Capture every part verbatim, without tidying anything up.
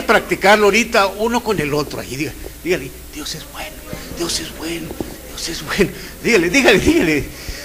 practicarlo ahorita uno con el otro. Ahí dígale, dígale, Dios es bueno, Dios es bueno, Dios es bueno. Dígale, dígale, dígale.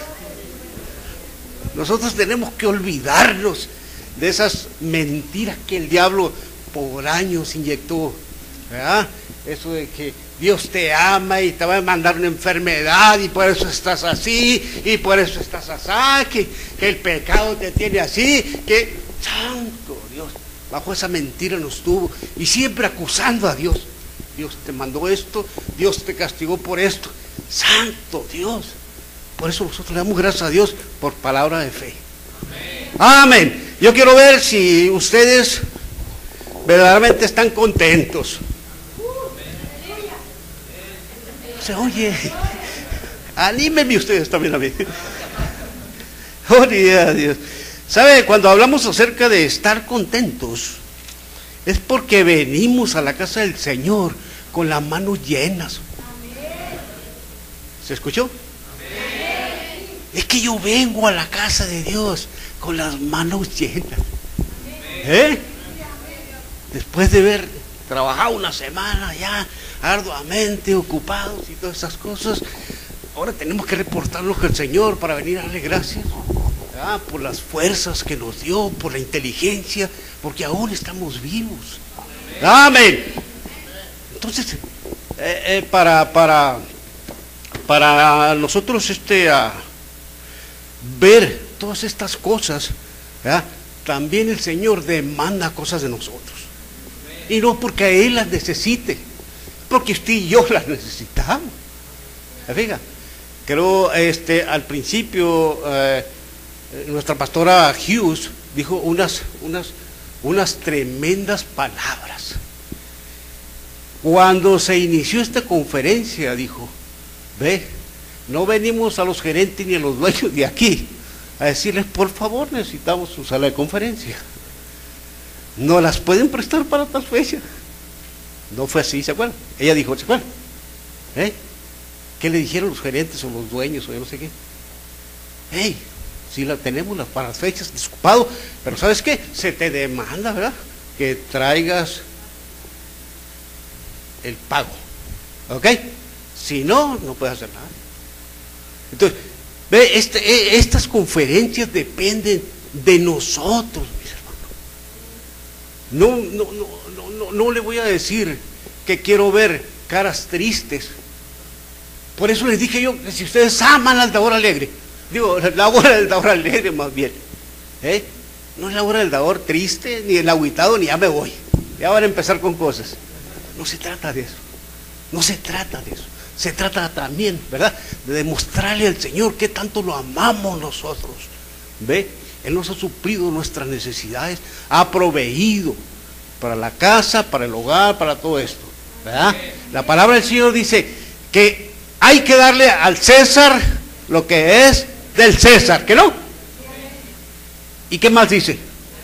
Nosotros tenemos que olvidarnos de esas mentiras que el diablo por años inyectó, ¿verdad? Eso de que Dios te ama y te va a mandar una enfermedad y por eso estás así y por eso estás así, que, que el pecado te tiene así, que santo Dios, bajo esa mentira nos tuvo y siempre acusando a Dios. Dios te mandó esto, Dios te castigó por esto, santo Dios. Por eso nosotros le damos gracias a Dios por palabra de fe. Amén. Amén. Yo quiero ver si ustedes verdaderamente están contentos. Se oye, anímenme ustedes también a mí. Gloria a Dios. ¿Sabe? Cuando hablamos acerca de estar contentos, es porque venimos a la casa del Señor con las manos llenas. ¿Se escuchó? Es que yo vengo a la casa de Dios con las manos llenas. ¿Eh? Después de haber trabajado una semana ya arduamente, ocupados y todas esas cosas, ahora tenemos que reportarnos al Señor para venir a darle gracias, ¿verdad? Por las fuerzas que nos dio, por la inteligencia, porque aún estamos vivos. Amén. Entonces, eh, eh, para, para, para nosotros este, uh, ver todas estas cosas, ¿verdad? También el Señor demanda cosas de nosotros. Y no porque a Él las necesite, porque usted y yo las necesitamos. Fíjate, creo este, al principio eh, nuestra pastora Hughes dijo unas, unas, unas tremendas palabras. Cuando se inició esta conferencia, dijo, ve, no venimos a los gerentes ni a los dueños de aquí a decirles, por favor, necesitamos su sala de conferencia. No las pueden prestar para tal fecha. No fue así, ¿se acuerdan? Ella dijo, ¿se acuerdan? ¿Eh? ¿Qué le dijeron los gerentes o los dueños o yo no sé qué? Hey, si la tenemos las, para las fechas, desocupado, pero ¿sabes qué? Se te demanda, ¿verdad? Que traigas el pago, ¿ok? Si no, no puedes hacer nada. Entonces, ve, este, estas conferencias dependen de nosotros, mis hermanos. No, no, no, no, no, no le voy a decir que quiero ver caras tristes. Por eso les dije yo que si ustedes aman al dador alegre, digo, la hora del dador alegre más bien, ¿eh? No es la hora del dador triste, ni el agüitado, ni ya me voy. Ya van a empezar con cosas. No se trata de eso. No se trata de eso. Se trata también, ¿verdad?, de demostrarle al Señor que tanto lo amamos nosotros. ¿Ve? Él nos ha suplido nuestras necesidades, ha proveído para la casa, para el hogar, para todo esto, ¿verdad? La palabra del Señor dice que hay que darle al César lo que es del César, ¿que no? ¿Y qué más dice?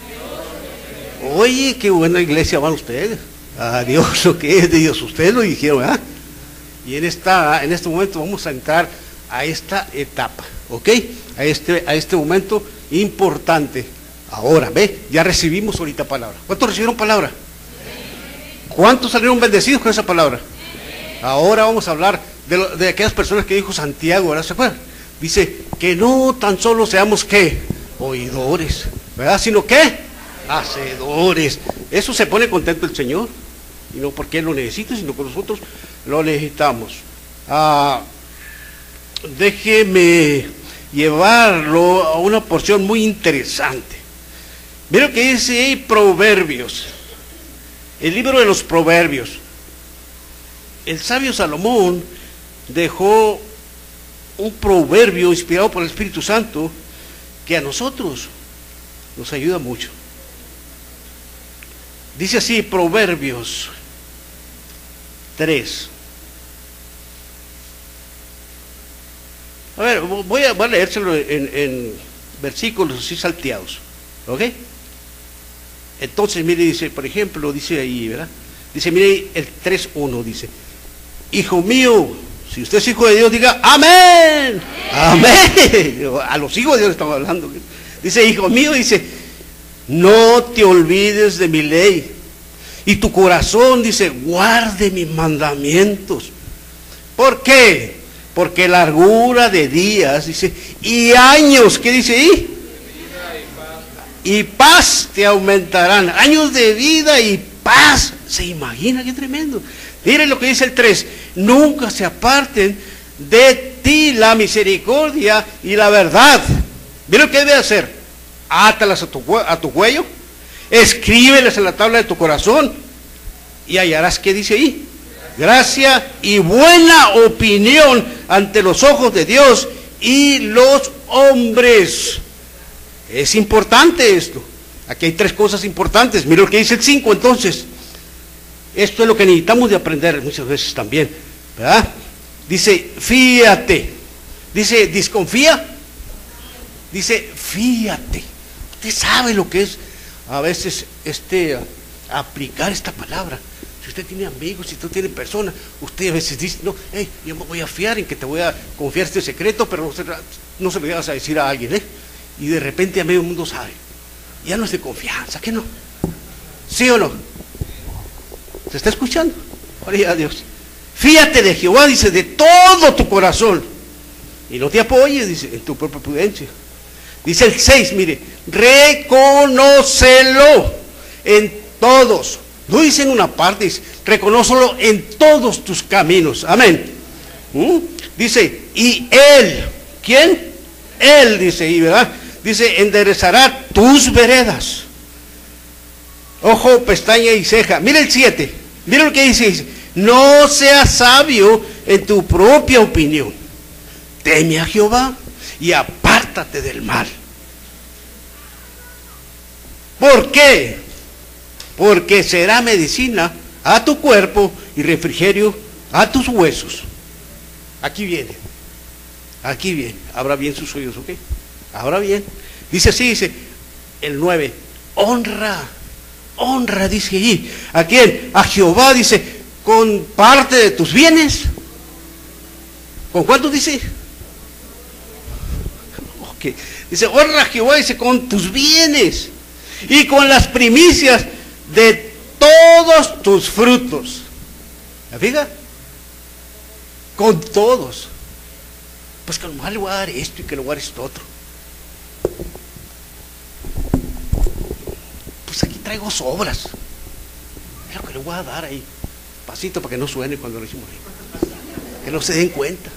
Oye, qué buena iglesia van ustedes. A Dios lo que es de Dios, ustedes lo dijeron, ¿verdad? Y en, esta, en este momento vamos a entrar a esta etapa, ¿ok? A este, a este momento importante. Ahora, ve, ya recibimos ahorita palabra. ¿Cuántos recibieron palabra? ¿Cuántos salieron bendecidos con esa palabra? Ahora vamos a hablar de, lo, de aquellas personas que dijo Santiago, ¿verdad? ¿Se acuerdan? Dice que no tan solo seamos, ¿qué? Oidores, ¿verdad? Sino, ¿qué? Hacedores. Eso se pone contento el Señor. Y no porque Él lo necesite, sino que nosotros lo necesitamos. Ah, déjeme llevarlo a una porción muy interesante. Mira que dice ahí Proverbios, el libro de los Proverbios. El sabio Salomón dejó un proverbio inspirado por el Espíritu Santo que a nosotros nos ayuda mucho. Dice así, Proverbios tres. A ver, voy a, voy a leérselo en, en versículos así salteados, ¿ok? Entonces, mire, dice, por ejemplo, dice ahí, ¿verdad? Dice, mire, el tres uno dice, hijo mío, si usted es hijo de Dios, diga, amén, amén. A los hijos de Dios estamos hablando. Dice, hijo mío, dice, no te olvides de mi ley, y tu corazón, dice, guarde mis mandamientos. ¿Por qué? Porque largura de días, dice, y años, ¿qué dice ahí? Y paz te aumentarán. Años de vida y paz. ¿Se imagina qué tremendo? Miren lo que dice el tres. Nunca se aparten de ti la misericordia y la verdad. Miren lo que debe hacer. Átalas a tu, a tu cuello. Escríbelas en la tabla de tu corazón. Y hallarás, ¿qué dice ahí? Gracia y buena opinión ante los ojos de Dios y los hombres. Es importante esto. Aquí hay tres cosas importantes. Mira lo que dice el cinco entonces. Esto es lo que necesitamos de aprender muchas veces también, ¿verdad? Dice, fíate. Dice, desconfía. Dice, fíate. Usted sabe lo que es a veces este aplicar esta palabra. Si usted tiene amigos, si usted tiene personas, usted a veces dice, no, hey, yo me voy a fiar en que te voy a confiar este secreto, pero no se, no se lo vas a decir a alguien, ¿eh? Y de repente a medio mundo sabe. Ya no es de confianza, ¿qué no? ¿Sí o no? ¿Se está escuchando? Gloria a Dios. Fíate de Jehová, dice, de todo tu corazón. Y no te apoyes, dice, en tu propia prudencia. Dice el seis, mire, reconócelo en todos. No dice en una parte, dice, reconócelo en todos tus caminos. Amén. ¿Mm? Dice, y Él, ¿quién? Él, dice ahí, ¿verdad? Dice, enderezará tus veredas. Ojo, pestaña y ceja. Mira el siete. Mira lo que dice, dice. No seas sabio en tu propia opinión. Teme a Jehová y apártate del mal. ¿Por qué? Porque será medicina a tu cuerpo y refrigerio a tus huesos. Aquí viene. Aquí viene. Abra bien sus oídos, ¿ok? Ahora bien, dice así, dice el nueve, honra, honra, dice allí, ¿a quién? A Jehová, dice, con parte de tus bienes. ¿Con cuánto dice? Ok, dice, honra a Jehová, dice, con tus bienes y con las primicias de todos tus frutos. ¿Me fija? Con todos. Pues que a lo mejor le voy a dar esto y que le voy a dar esto otro. Pues aquí traigo sobras. Es lo que le voy a dar ahí. Pasito para que no suene cuando lo decimos ahí. Que no se den cuenta.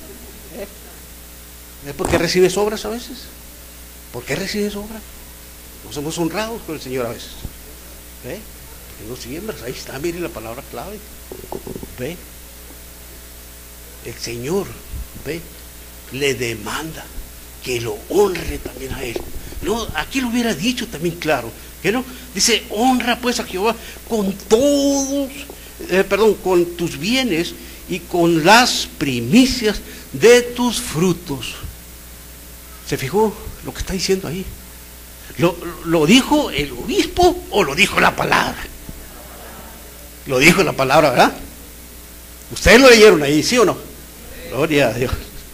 ¿Es porque recibe sobras a veces? ¿Por qué recibe sobras? No somos honrados con el Señor a veces. ¿Ve? Que no siembras. Ahí está, mire la palabra clave. ¿Ve? El Señor, ¿ve? Le demanda que lo honre también a Él. No, aquí lo hubiera dicho también claro, que no, dice, honra pues a Jehová con todos, eh, perdón, con tus bienes y con las primicias de tus frutos. ¿Se fijó lo que está diciendo ahí? ¿Lo, lo dijo el obispo o lo dijo la palabra? Lo dijo la palabra, ¿verdad? Ustedes lo leyeron ahí, ¿sí o no? Gloria a Dios.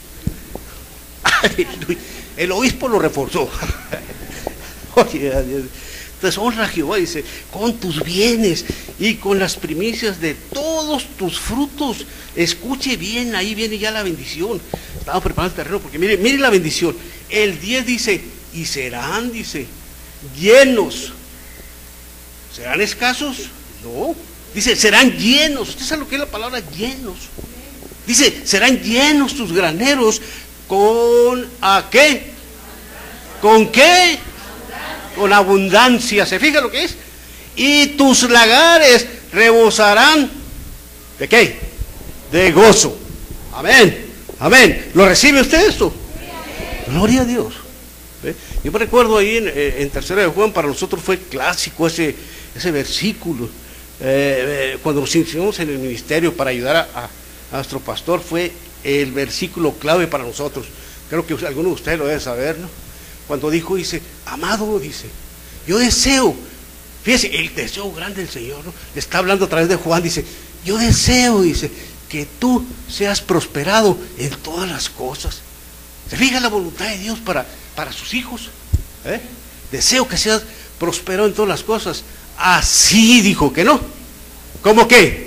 El obispo lo reforzó. Gloria a Dios. Entonces honra a Jehová, dice, con tus bienes y con las primicias de todos tus frutos. Escuche bien, ahí viene ya la bendición. Estamos preparando el terreno porque mire, mire la bendición. El diez dice, y serán, dice, llenos. ¿Serán escasos? No. Dice, serán llenos. ¿Usted sabe lo que es la palabra llenos? Dice, serán llenos tus graneros con ¿a qué? ¿Con qué? Con abundancia. ¿Se fija lo que es? Y tus lagares rebosarán ¿de qué? De gozo. Amén. Amén. ¿Lo recibe usted esto? Gloria a Dios. ¿Ve? Yo me recuerdo ahí en, en Tercera de Juan, para nosotros fue clásico ese, ese versículo. Eh, eh, cuando nos iniciamos en el ministerio para ayudar a, a, a nuestro pastor, fue el versículo clave para nosotros. Creo que alguno de ustedes lo debe saber, ¿no? Cuando dijo, dice, amado, dice, yo deseo, fíjese, el deseo grande del Señor, ¿no? Le está hablando a través de Juan, dice, yo deseo, dice, que tú seas prosperado en todas las cosas. ¿Se fija la voluntad de Dios para, para sus hijos? ¿Eh? Deseo que seas prosperado en todas las cosas, Así dijo que no. ¿Cómo qué?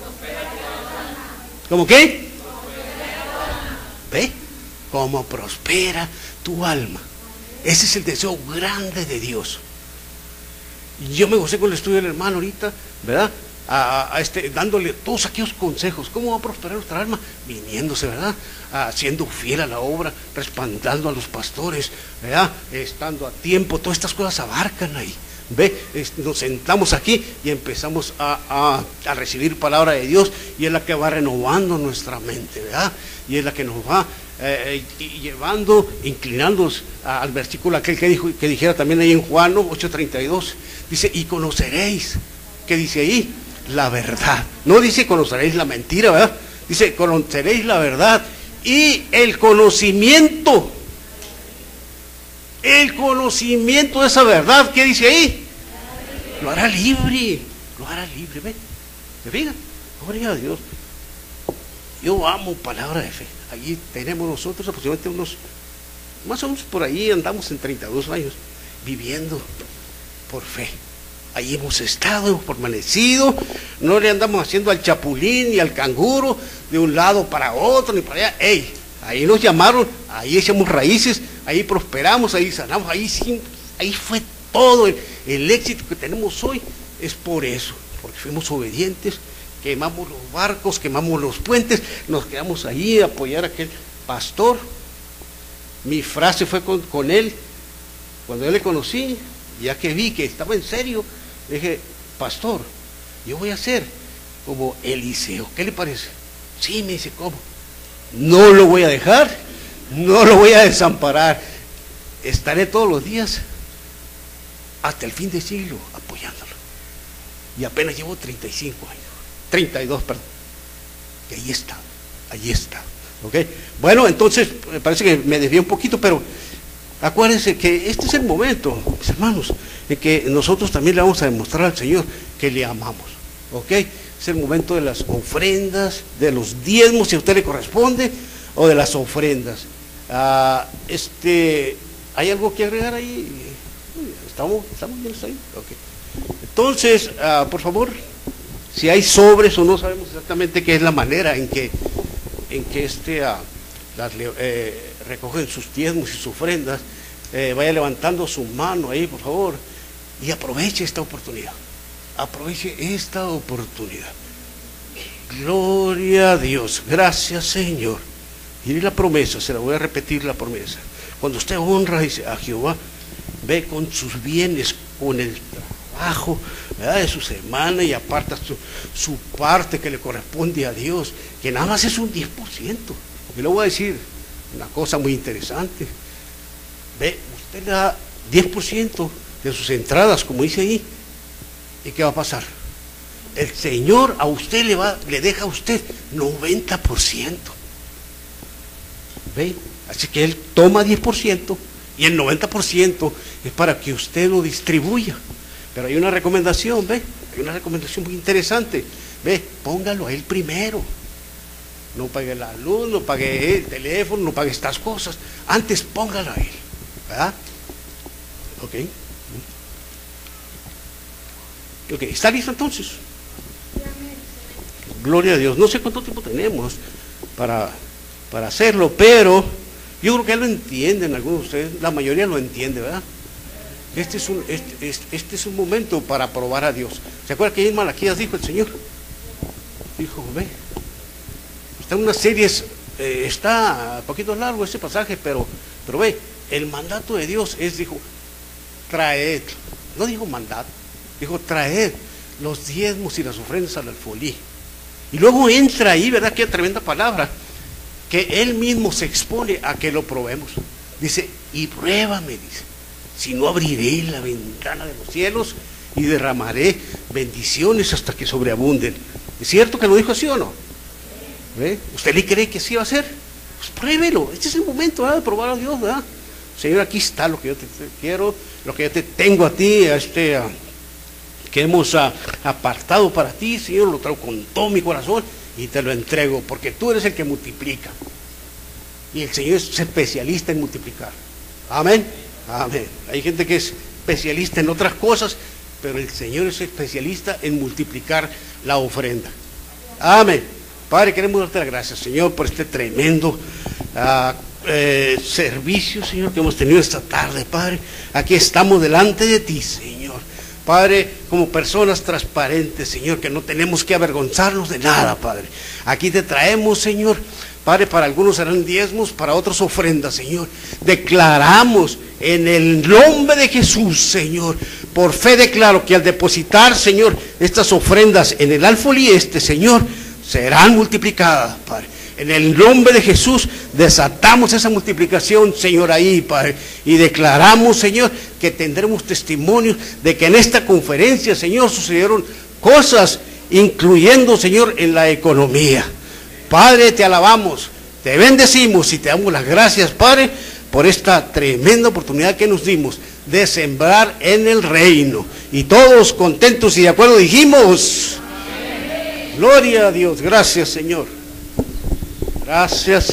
¿Cómo qué? ¿Ve? Como prospera tu alma. Ese es el deseo grande de Dios. Yo me gocé con el estudio del hermano ahorita, ¿verdad? A, a este, dándole todos aquellos consejos. ¿Cómo va a prosperar nuestra alma? Viniéndose, ¿verdad? A, siendo fiel a la obra, respaldando a los pastores, ¿verdad? Estando a tiempo. Todas estas cosas abarcan ahí. ¿Ve? Es, nos sentamos aquí y empezamos a, a, a recibir palabra de Dios, y es la que va renovando nuestra mente, ¿verdad? Y es la que nos va eh, llevando, inclinándonos al versículo aquel que dijo, que dijera también ahí en Juan ocho treinta y dos. Dice, y conoceréis, ¿qué dice ahí? La verdad. No dice conoceréis la mentira, ¿verdad? Dice conoceréis la verdad, y el conocimiento. El conocimiento de esa verdad, ¿qué dice ahí? Lo hará libre, lo hará libre, ¿ve? ¿Se fijan? Gloria a Dios. Yo amo palabra de fe. Allí tenemos nosotros aproximadamente unos, más o menos por ahí andamos en treinta y dos años, viviendo por fe. Ahí hemos estado, hemos permanecido, no le andamos haciendo al chapulín ni al canguro, de un lado para otro, ni para allá. ¡Ey! Ahí nos llamaron, ahí echamos raíces, ahí prosperamos, ahí sanamos, ahí sí, ahí fue todo el, el éxito que tenemos hoy. Es por eso, porque fuimos obedientes, quemamos los barcos, quemamos los puentes, nos quedamos ahí a apoyar a aquel pastor. Mi frase fue con, con él, cuando yo le conocí, ya que vi que estaba en serio, le dije, pastor, yo voy a ser como Eliseo, ¿qué le parece? Sí, me dice, ¿cómo? No lo voy a dejar, no lo voy a desamparar, estaré todos los días hasta el fin del siglo apoyándolo. Y apenas llevo treinta y cinco años, treinta y dos, perdón, y ahí está, ahí está, ¿ok? Bueno, entonces, me parece que me desvié un poquito, pero acuérdense que este es el momento, mis hermanos, en que nosotros también le vamos a demostrar al Señor que le amamos, ¿ok? Es el momento de las ofrendas, de los diezmos, si a usted le corresponde, o de las ofrendas. Ah, este, ¿hay algo que agregar ahí? ¿Estamos, estamos bien ahí? Okay. Entonces, ah, por favor, si hay sobres o no sabemos exactamente qué es la manera en que, en que este, ah, las, eh, recogen sus diezmos y sus ofrendas, eh, vaya levantando su mano ahí, por favor, y aproveche esta oportunidad. Aproveche esta oportunidad. Gloria a Dios. Gracias, Señor. Y la promesa, se la voy a repetir la promesa. Cuando usted honra a Jehová, ve con sus bienes, con el trabajo, ¿verdad?, de su semana, y aparta su, su parte que le corresponde a Dios, que nada más es un diez por ciento. Porque le voy a decir una cosa muy interesante. Ve, usted le da diez por ciento de sus entradas, como dice ahí, ¿y qué va a pasar? El Señor a usted le va, le deja a usted noventa por ciento. ¿Ve? Así que Él toma diez por ciento y el noventa por ciento es para que usted lo distribuya. Pero hay una recomendación, ¿ve? Hay una recomendación muy interesante. ¿Ve? Póngalo a Él primero. No pague la luz, no pague el teléfono, no pague estas cosas. Antes póngalo a Él, ¿verdad? Ok. Ok, ¿está listo entonces? Gloria a Dios. No sé cuánto tiempo tenemos para, para hacerlo, pero yo creo que lo entienden algunos de ustedes, la mayoría lo entiende, ¿verdad? Este es un, este, este, este es un momento para probar a Dios. ¿Se acuerdan que en Malaquías dijo el Señor? Dijo, ve, está en unas series, eh, está un poquito largo ese pasaje, pero, pero ve, el mandato de Dios es, dijo, traed, no dijo mandato, dijo traed los diezmos y las ofrendas al alfolí. Y luego entra ahí, ¿verdad? Qué tremenda palabra, que Él mismo se expone a que lo probemos. Dice, y pruébame, dice, si no abriré la ventana de los cielos y derramaré bendiciones hasta que sobreabunden. ¿Es cierto que lo dijo así o no? ¿Ve? ¿Usted le cree que así va a ser? Pues pruébelo, este es el momento, ¿verdad?, de probar a Dios, ¿verdad? Señor, aquí está lo que yo te, te quiero, lo que yo te tengo a ti, a este... A, que hemos a, apartado para ti, Señor, lo traigo con todo mi corazón y te lo entrego, porque tú eres el que multiplica. Y el Señor es especialista en multiplicar. Amén. Amén. Hay gente que es especialista en otras cosas, pero el Señor es especialista en multiplicar la ofrenda. Amén. Padre, queremos darte las gracias, Señor, por este tremendo uh, eh, servicio, Señor, que hemos tenido esta tarde, Padre. Aquí estamos delante de ti, Señor. Padre, como personas transparentes, Señor, que no tenemos que avergonzarnos de nada, Padre. Aquí te traemos, Señor. Padre, para algunos serán diezmos, para otros ofrendas, Señor. Declaramos en el nombre de Jesús, Señor. Por fe declaro que al depositar, Señor, estas ofrendas en el alfolí este, Señor, serán multiplicadas, Padre. En el nombre de Jesús desatamos esa multiplicación, Señor, ahí, Padre. Y declaramos, Señor, que tendremos testimonios de que en esta conferencia, Señor, sucedieron cosas, incluyendo, Señor, en la economía. Padre, te alabamos, te bendecimos y te damos las gracias, Padre, por esta tremenda oportunidad que nos dimos de sembrar en el reino. Y todos contentos y de acuerdo dijimos, amén. Gloria a Dios, gracias, Señor. Gracias.